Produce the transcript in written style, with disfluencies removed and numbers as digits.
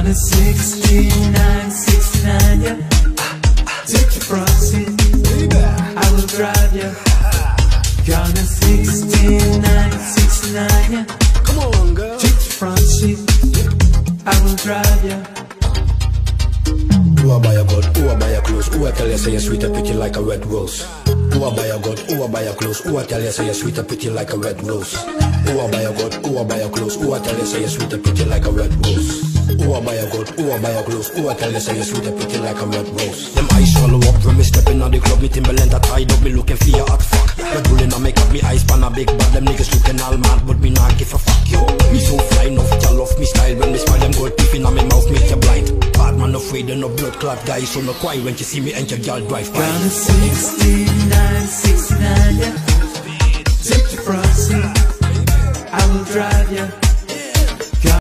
Gonna 69, 69, yeah. Take the front seat, I will drive ya. Gonna 69, 69, yeah. Come on, girl. Take the front seat, I will drive ya. Who I buy a gun? Who I buy a clothes? Who I tell you say you're sweet and pretty like a red rose? Who I buy a gun? Who I buy a clothes? Who I tell you say you're sweet and pretty like a red rose? Who I buy a gun? Who I buy a clothes? Who I tell you say you're sweet and pretty like a red rose? Who I buy a gun? Who I buy a clothes? Who I tell you say you're sweet and pretty like a red rose? Them eyes swallow up when me stepping on the club. Me Timberland that tied up, me looking for your hot fuck. Red Bull in a make up, me eyes pan a big bad. Them niggas looking all mad, but me not give a fuck. Yo, me so fly enough, y'all love me style. When me smile, them gold teeth in a me mouth make you blind. Bad man afraid of no blood clot guys, so no cry when you see me enter y'all drive by. Gonna 69, 69, yeah. Take the front seat, I will drive ya.